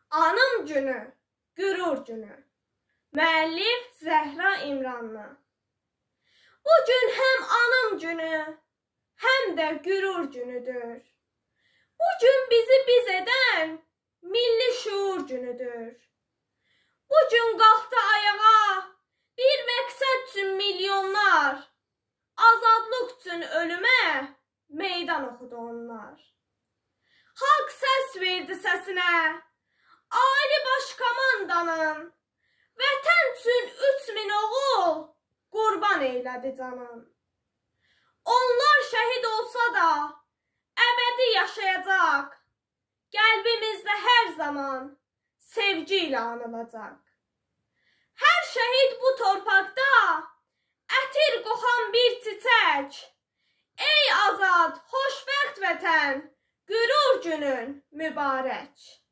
Anım günü, qürur günü. Müəllif Zəhra İmranlı. Bu gün həm anım günü, həm də qürur günüdür. Bu gün bizi biz edən milli şuur günüdür. Bu gün qalxdı ayağa bir məqsəd üçün milyonlar, azadlıq üçün ölümə meydan oxudu onlar. Xalq səs verdi səsinə, ali baş komandanın, vətən üçün 3000 oğul qurban eylədi canım. Onlar şəhid olsa da əbədi yaşayacaq, qəlbimizdə hər zaman sevgi ilə anılacaq. Hər şəhid bu torpaqda ətir qoxan bir çiçək. Ey azad, xoşbəxt vətən, qürur günün mübarək.